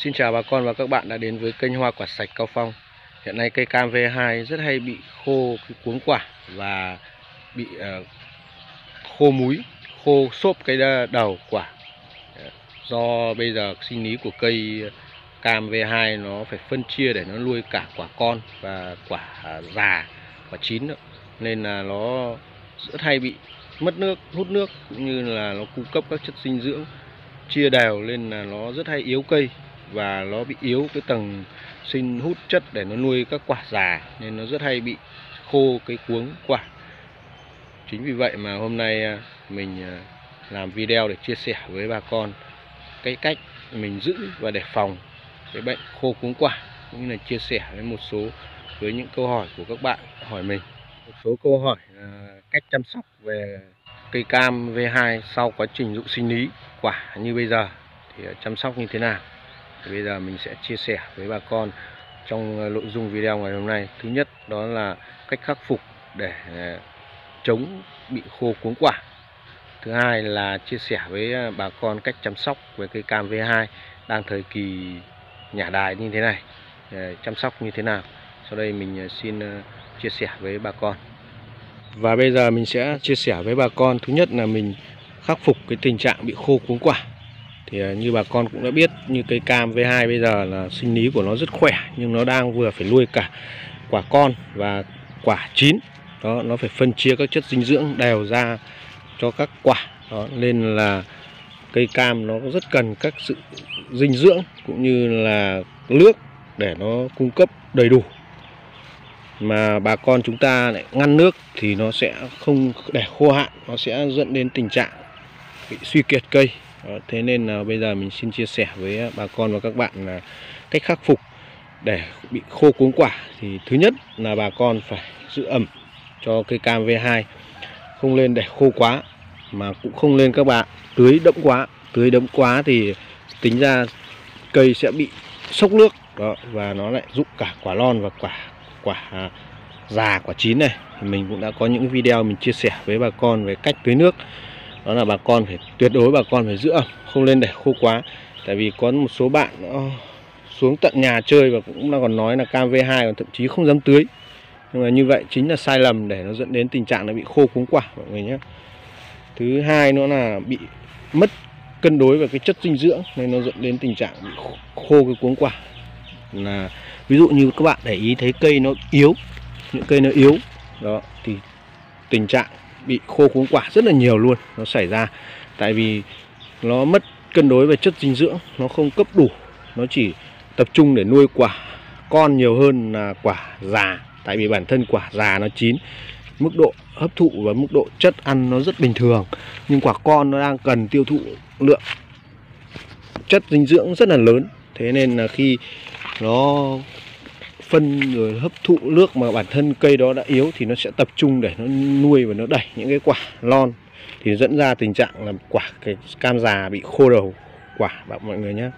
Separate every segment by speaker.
Speaker 1: Xin chào bà con và các bạn đã đến với kênh Hoa Quả Sạch Cao Phong. Hiện nay cây cam V2 rất hay bị khô cái cuống quả và bị khô múi, khô xốp cái đầu quả. Do bây giờ sinh lý của cây cam V2 nó phải phân chia để nó nuôi cả quả con và quả già, quả chín nữa. Nên là nó rất hay bị mất nước, hút nước cũng như là nó cung cấp các chất dinh dưỡng chia đều, nên là nó rất hay yếu cây và nó bị yếu cái tầng sinh hút chất để nó nuôi các quả già, nên nó rất hay bị khô cái cuống quả. Chính vì vậy mà hôm nay mình làm video để chia sẻ với bà con cái cách mình giữ và để phòng cái bệnh khô cuống quả, cũng như là chia sẻ với những câu hỏi của các bạn hỏi mình. Một số câu hỏi là cách chăm sóc về cây cam V2 sau quá trình dụng sinh lý quả như bây giờ thì chăm sóc như thế nào. Thì bây giờ mình sẽ chia sẻ với bà con trong nội dung video ngày hôm nay. Thứ nhất đó là cách khắc phục để chống bị khô cuống quả. Thứ hai là chia sẻ với bà con cách chăm sóc về cây cam V2 đang thời kỳ nhả đài như thế này, chăm sóc như thế nào. Sau đây mình xin chia sẻ với bà con. Và bây giờ mình sẽ chia sẻ với bà con. Thứ nhất là mình khắc phục cái tình trạng bị khô cuống quả. Thì như bà con cũng đã biết, như cây cam V2 bây giờ là sinh lý của nó rất khỏe, nhưng nó đang vừa phải nuôi cả quả con và quả chín. Đó, nó phải phân chia các chất dinh dưỡng đều ra cho các quả. Đó, nên là cây cam nó rất cần các sự dinh dưỡng cũng như là nước để nó cung cấp đầy đủ. Mà bà con chúng ta lại ngăn nước thì nó sẽ không để khô hạn, nó sẽ dẫn đến tình trạng bị suy kiệt cây. Đó, thế nên là bây giờ mình xin chia sẻ với bà con và các bạn là cách khắc phục để bị khô cuống quả. Thì thứ nhất là bà con phải giữ ẩm cho cây cam V2, không lên để khô quá, mà cũng không lên các bạn tưới đẫm quá. Tưới đẫm quá thì tính ra cây sẽ bị sốc nước. Đó, và nó lại rụng cả quả non và quả già, quả chín này. Mình cũng đã có những video mình chia sẻ với bà con về cách tưới nước. Đó là bà con phải tuyệt đối bà con phải giữ ẩm, không lên để khô quá. Tại vì có một số bạn xuống tận nhà chơi và cũng còn nói là cam V2 còn thậm chí không dám tưới. Nhưng mà như vậy chính là sai lầm để nó dẫn đến tình trạng là bị khô cuống quả mọi người nhé. Thứ hai nữa là bị mất cân đối về cái chất dinh dưỡng, nên nó dẫn đến tình trạng bị khô cái cuống quả. Là ví dụ như các bạn để ý thấy cây nó yếu, những cây nó yếu đó thì tình trạng bị khô cuống quả rất là nhiều luôn nó xảy ra. Tại vì nó mất cân đối về chất dinh dưỡng, nó không cấp đủ, nó chỉ tập trung để nuôi quả con nhiều hơn là quả già. Tại vì bản thân quả già nó chín, mức độ hấp thụ và mức độ chất ăn nó rất bình thường, nhưng quả con nó đang cần tiêu thụ lượng chất dinh dưỡng rất là lớn. Thế nên là khi nó phân rồi hấp thụ nước mà bản thân cây đó đã yếu thì nó sẽ tập trung để nó nuôi và nó đẩy những cái quả non, thì dẫn ra tình trạng là cái cam già bị khô đầu quả mọi người nhé.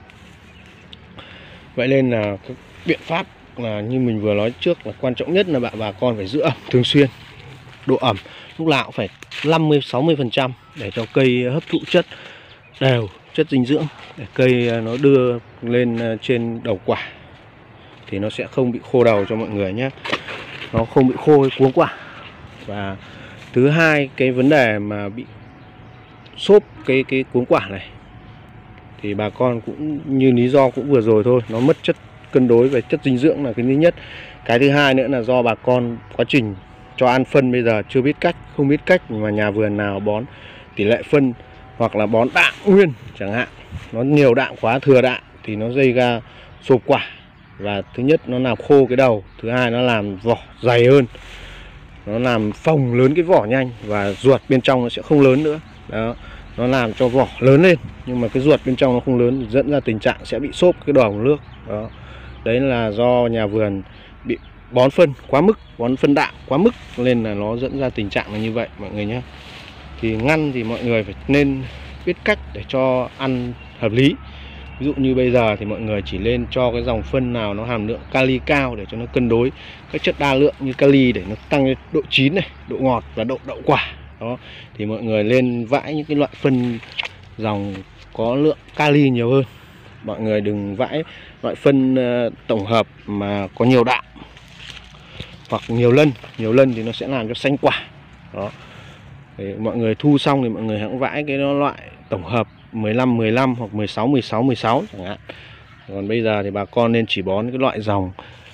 Speaker 1: Vậy nên là cái biện pháp là như mình vừa nói trước là quan trọng nhất là bà con phải giữ ẩm thường xuyên. Độ ẩm lúc nào cũng phải 50-60% để cho cây hấp thụ chất đều, chất dinh dưỡng để cây nó đưa lên trên đầu quả thì nó sẽ không bị khô đầu cho mọi người nhé. Nó không bị khô cái cuống quả. Và thứ hai, cái vấn đề mà bị xốp cái cuống quả này thì bà con cũng như lý do cũng vừa rồi thôi, nó mất chất cân đối về chất dinh dưỡng là cái thứ nhất. Cái thứ hai nữa là do bà con quá trình cho ăn phân bây giờ chưa biết cách, không biết cách mà nhà vườn nào bón tỷ lệ phân hoặc là bón đạm nguyên chẳng hạn, nó nhiều đạm quá, thừa đạm thì nó gây ra xộp quả. Và thứ nhất nó làm khô cái đầu, thứ hai nó làm vỏ dày hơn, nó làm phồng lớn cái vỏ nhanh và ruột bên trong nó sẽ không lớn nữa. Đó, nó làm cho vỏ lớn lên nhưng mà cái ruột bên trong nó không lớn, dẫn ra tình trạng sẽ bị xốp cái đầu nước. Đó, đấy là do nhà vườn bị bón phân quá mức, bón phân đạm quá mức, nên là nó dẫn ra tình trạng là như vậy mọi người nhé. Thì ngăn thì mọi người phải nên biết cách để cho ăn hợp lý. Ví dụ như bây giờ thì mọi người chỉ lên cho cái dòng phân nào nó hàm lượng kali cao để cho nó cân đối các chất đa lượng như kali để nó tăng độ chín này, độ ngọt và độ đậu quả. Đó, thì mọi người lên vãi những cái loại phân dòng có lượng kali nhiều hơn Mọi người đừng vãi loại phân tổng hợp mà có nhiều đạm hoặc nhiều lân thì nó sẽ làm cho xanh quả. Đó. Thì mọi người thu xong thì mọi người hãy vãi cái loại tổng hợp 15 hoặc 16 chẳng hạn. Còn bây giờ thì bà con nên chỉ bón cái loại dòng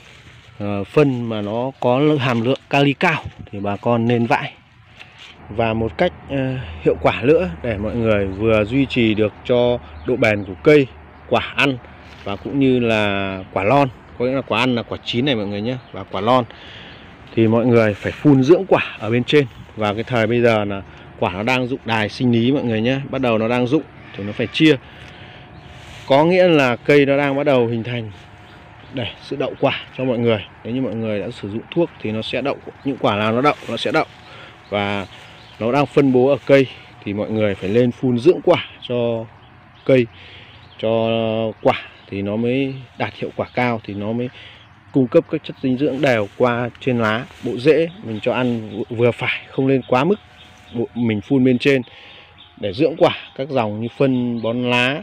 Speaker 1: phân mà nó có hàm lượng kali cao thì bà con nên vãi. Và một cách hiệu quả nữa để mọi người vừa duy trì được cho độ bền của cây, quả ăn và cũng như là quả lon, có nghĩa là quả ăn là quả chín này mọi người nhé, và quả lon thì mọi người phải phun dưỡng quả ở bên trên. Và cái thời bây giờ là quả nó đang rụng đài sinh lý mọi người nhé, bắt đầu nó đang rụng thì nó phải chia, có nghĩa là cây nó đang bắt đầu hình thành để sự đậu quả cho mọi người. Nếu như mọi người đã sử dụng thuốc thì nó sẽ đậu, những quả nào nó đậu nó sẽ đậu. Và nó đang phân bố ở cây thì mọi người phải lên phun dưỡng quả cho cây, cho quả thì nó mới đạt hiệu quả cao, thì nó mới cung cấp các chất dinh dưỡng đều qua trên lá, bộ rễ mình cho ăn vừa phải, không lên quá mức. Mình phun bên trên để dưỡng quả, các dòng như phân bón lá,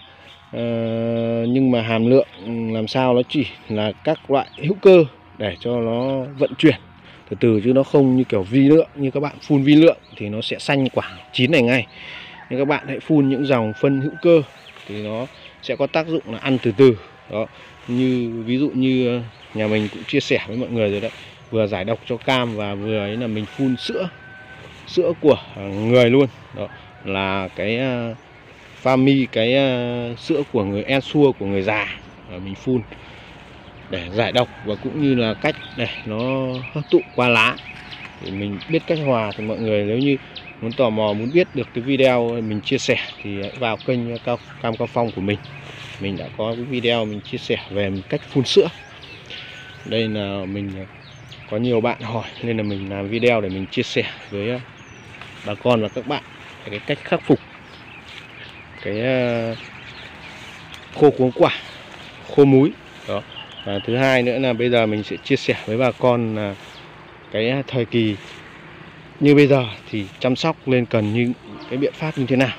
Speaker 1: nhưng mà hàm lượng làm sao nó chỉ là các loại hữu cơ để cho nó vận chuyển từ từ, chứ nó không như kiểu vi lượng. Như các bạn phun vi lượng thì nó sẽ xanh quả chín này ngay, nhưng các bạn hãy phun những dòng phân hữu cơ thì nó sẽ có tác dụng là ăn từ từ. Đó, như ví dụ như nhà mình cũng chia sẻ với mọi người rồi đấy, vừa giải độc cho cam và vừa ấy là mình phun sữa của người luôn. Đó là cái Fami, cái sữa của người Ensure của người già, mình phun để giải độc và cũng như là cách để nó hấp thụ qua lá. Thì mình biết cách hòa thì mọi người nếu như muốn tò mò, muốn biết được cái video mình chia sẻ thì hãy vào kênh Cam Cao Phong của mình. Mình đã có cái video mình chia sẻ về cách phun sữa. Đây là mình có nhiều bạn hỏi nên là mình làm video để mình chia sẻ với bà con và các bạn cái cách khắc phục cái khô cuống quả, khô múi. Đó. Và thứ hai nữa là bây giờ mình sẽ chia sẻ với bà con là cái thời kỳ như bây giờ thì chăm sóc lên cần như cái biện pháp như thế nào.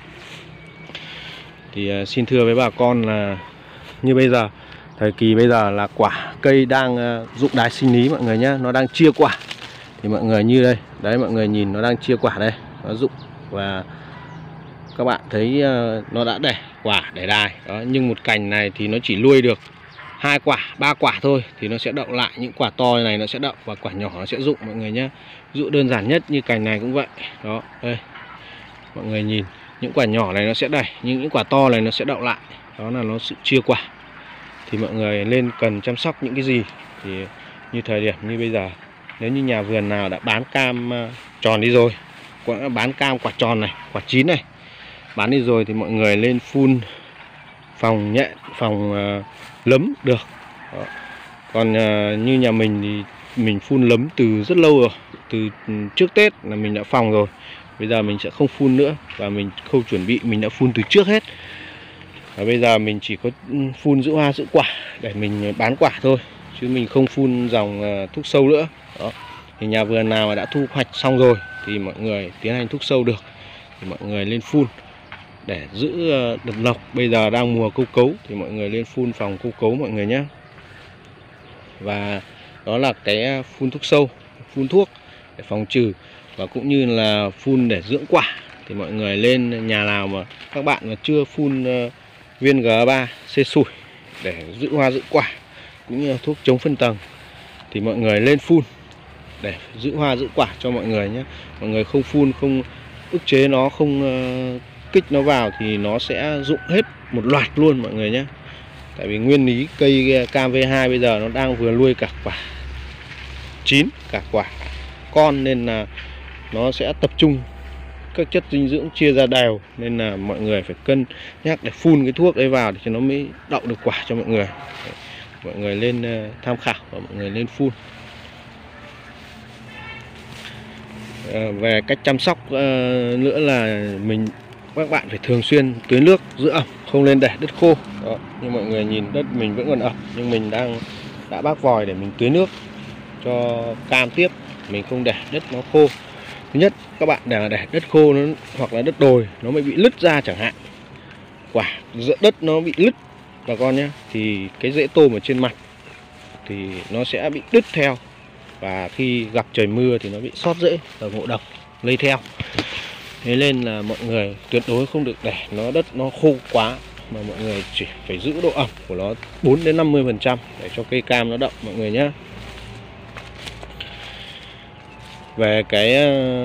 Speaker 1: Thì xin thưa với bà con là như bây giờ, thời kỳ bây giờ là quả cây đang rụng đài sinh lý mọi người nhé, nó đang chia quả. Thì mọi người như đây, đấy mọi người nhìn nó đang chia quả đây, nó rụng và các bạn thấy nó đã đẻ quả, đẻ đài. Đó, nhưng một cành này thì nó chỉ nuôi được 2 quả, 3 quả thôi thì nó sẽ đậu lại, những quả to này nó sẽ đậu và quả nhỏ nó sẽ rụng mọi người nhé. Ví dụ đơn giản nhất như cành này cũng vậy. Đó, đây. Mọi người nhìn, những quả nhỏ này nó sẽ đẩy, nhưng những quả to này nó sẽ đậu lại. Đó là nó sự chia quả. Thì mọi người lên cần chăm sóc những cái gì thì như thời điểm như bây giờ, nếu như nhà vườn nào đã bán cam tròn đi rồi, bán cam quả tròn này, quả chín này, bán đi rồi thì mọi người lên phun phòng nhện, phòng lấm được. Đó. Còn như nhà mình thì mình phun lấm từ rất lâu rồi, từ trước Tết là mình đã phòng rồi. Bây giờ mình sẽ không phun nữa và mình khâu chuẩn bị mình đã phun từ trước hết. Và bây giờ mình chỉ có phun giữ hoa giữ quả để mình bán quả thôi, chứ mình không phun dòng thuốc sâu nữa. Đó. Thì nhà vườn nào mà đã thu hoạch xong rồi thì mọi người tiến hành thuốc sâu được thì mọi người lên phun để giữ đợt lộc. Bây giờ đang mùa câu cấu thì mọi người lên phun phòng câu cấu mọi người nhé. Và đó là cái phun thuốc sâu, phun thuốc để phòng trừ và cũng như là phun để dưỡng quả. Thì mọi người lên nhà nào mà các bạn mà chưa phun viên G3 C sủi để giữ hoa giữ quả cũng như là thuốc chống phân tầng thì mọi người lên phun để giữ hoa giữ quả cho mọi người nhé. Mọi người không phun, không ức chế nó, không kích nó vào thì nó sẽ rụng hết một loạt luôn mọi người nhé. Tại vì nguyên lý cây cam V2 bây giờ nó đang vừa nuôi cả quả chín, cả quả con, nên là nó sẽ tập trung các chất dinh dưỡng chia ra đều, nên là mọi người phải cân nhắc để phun cái thuốc ấy vào để cho nó mới đậu được quả cho mọi người. Mọi người lên tham khảo và mọi người lên phun. Về cách chăm sóc nữa là các bạn phải thường xuyên tưới nước giữ ẩm, không nên để đất khô. Đó, như mọi người nhìn đất mình vẫn còn ẩm nhưng mình đã bác vòi để mình tưới nước cho cam tiếp, mình không để đất nó khô. Thứ nhất, các bạn để đất khô nó hoặc là đất đồi nó mới bị lứt ra chẳng hạn, quả giữa đất nó bị lứt bà con nhé, thì cái rễ tôm ở trên mặt thì nó sẽ bị đứt theo, và khi gặp trời mưa thì nó bị xót rễ và ngộ độc lây theo. Thế nên là mọi người tuyệt đối không được để đất nó khô quá, mà mọi người chỉ phải giữ độ ẩm của nó 4 đến 50% để cho cây cam nó đậu mọi người nhé. Về cái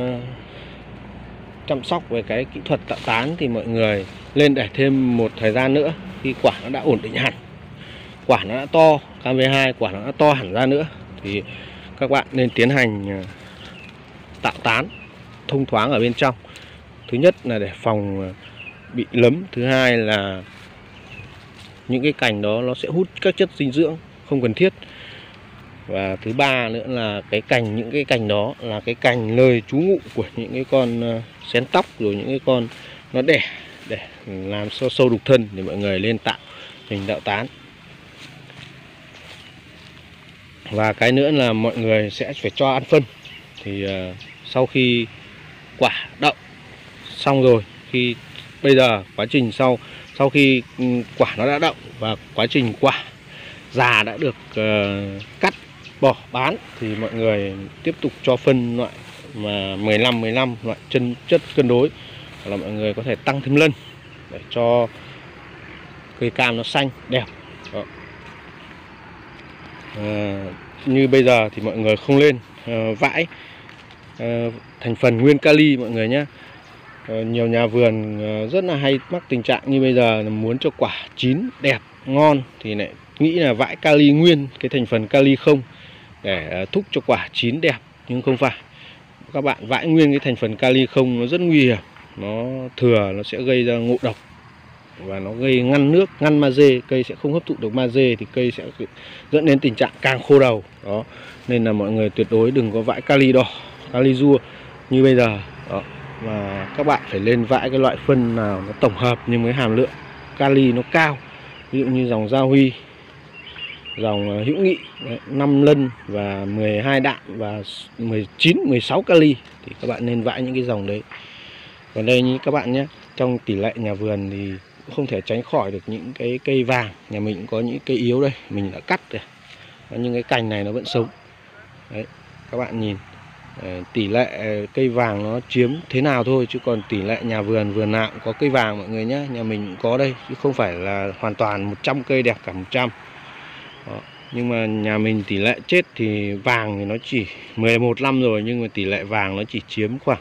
Speaker 1: chăm sóc về cái kỹ thuật tạo tán thì mọi người lên để thêm một thời gian nữa, khi quả nó đã ổn định hẳn, quả nó đã to, cam V2 quả nó đã to hẳn ra nữa, thì các bạn nên tiến hành tạo tán thông thoáng ở bên trong. Thứ nhất là để phòng bị lấm, thứ hai là những cái cành đó nó sẽ hút các chất dinh dưỡng không cần thiết, và thứ ba nữa là những cái cành đó là cái cành nơi trú ngụ của những cái con xén tóc, rồi những cái con nó đẻ để làm cho sâu đục thân, thì mọi người lên mình tạo tán. Và cái nữa là mọi người sẽ phải cho ăn phân. Thì sau khi quả đậu xong rồi, bây giờ quá trình sau khi quả nó đã đậu và quá trình quả già đã được cắt bỏ bán, thì mọi người tiếp tục cho phân loại mà 15 loại chất cân đối, hoặc là mọi người có thể tăng thêm lân để cho cây cam nó xanh đẹp. Đó. Như bây giờ thì mọi người không lên vãi thành phần nguyên kali mọi người nhé. Nhiều nhà vườn rất là hay mắc tình trạng như bây giờ là muốn cho quả chín đẹp ngon thì lại nghĩ là vãi kali nguyên, cái thành phần kali không, để thúc cho quả chín đẹp, nhưng không phải. Các bạn vãi nguyên cái thành phần kali không nó rất nguy hiểm, nó thừa nó sẽ gây ra ngộ độc và nó gây ngăn nước, ngăn magie, cây sẽ không hấp thụ được magie, thì cây sẽ dẫn đến tình trạng càng khô đầu. Đó, nên là mọi người tuyệt đối đừng có vãi kali đỏ, kali rua như bây giờ. Đó, mà các bạn phải lên vãi cái loại phân nào nó tổng hợp nhưng với hàm lượng kali nó cao, ví dụ như dòng Gia Huy, dòng Hữu Nghị 5 lân và 12 đạm và 16 kali, thì các bạn nên vãi những cái dòng đấy. Còn đây như các bạn nhé, trong tỷ lệ nhà vườn thì cũng không thể tránh khỏi được những cái cây vàng. Nhà mình cũng có những cây yếu đây, mình đã cắt rồi, nhưng cái cành này nó vẫn sống đấy. Các bạn nhìn tỷ lệ cây vàng nó chiếm thế nào thôi, chứ còn tỷ lệ nhà vườn nào cũng có cây vàng mọi người nhé. Nhà mình cũng có đây, chứ không phải là hoàn toàn 100 cây đẹp cả 100. Đó. Nhưng mà nhà mình tỷ lệ chết thì vàng thì nó chỉ 11 năm rồi, nhưng mà tỷ lệ vàng nó chỉ chiếm khoảng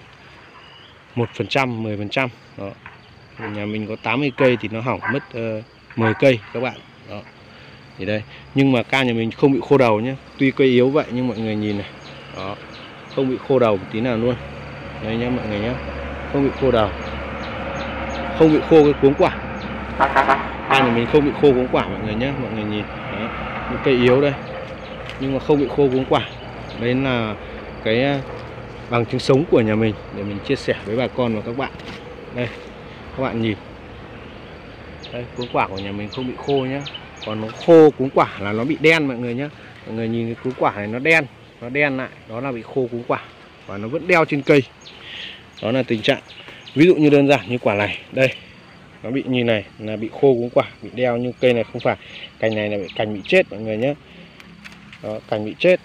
Speaker 1: 1%, 10%. Đó. Nhà mình có 80 cây thì nó hỏng mất 10 cây các bạn. Đó. Thì đây, nhưng mà cam nhà mình không bị khô đầu nhé. Tuy cây yếu vậy nhưng mọi người nhìn này. Đó. Không bị khô đầu một tí nào luôn. Đây nhá mọi người nhé. Không bị khô đầu. Không bị khô cái cuống quả. Cam nhà mình không bị khô cuống quả mọi người nhé. Mọi người nhìn. Đấy. Những cây yếu đây. Nhưng mà không bị khô cuống quả. Đấy là cái bằng chứng sống của nhà mình để mình chia sẻ với bà con và các bạn. Đây, các bạn nhìn. Đây, cuống quả của nhà mình không bị khô nhá. Còn nó khô cuống quả là nó bị đen mọi người nhé. Mọi người nhìn cái cuống quả này nó đen lại, đó là bị khô cuống quả và nó vẫn đeo trên cây. Đó là tình trạng. Ví dụ như đơn giản như quả này, đây, nó bị như này là bị khô cuống quả, bị đeo, nhưng cây này không phải. Cành này là cành bị chết mọi người nhé. Đó, cành bị chết.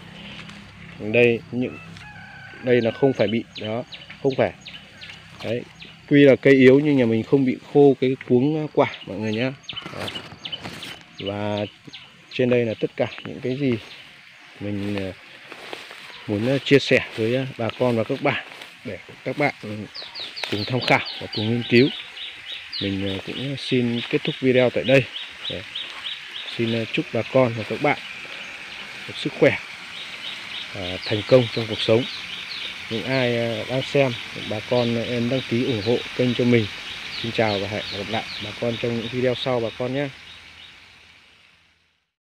Speaker 1: Đây là không phải bị, đó, không phải. Đấy, tuy là cây yếu nhưng nhà mình không bị khô cái cuống quả mọi người nhé. Đó. Và trên đây là tất cả những cái gì mình muốn chia sẻ với bà con và các bạn để các bạn cùng tham khảo và cùng nghiên cứu. Mình cũng xin kết thúc video tại đây. Xin chúc bà con và các bạn một sức khỏe, thành công trong cuộc sống. Những ai đang xem, bà con em đăng ký ủng hộ kênh cho mình. Xin chào và hẹn gặp lại bà con trong những video sau bà con nhé.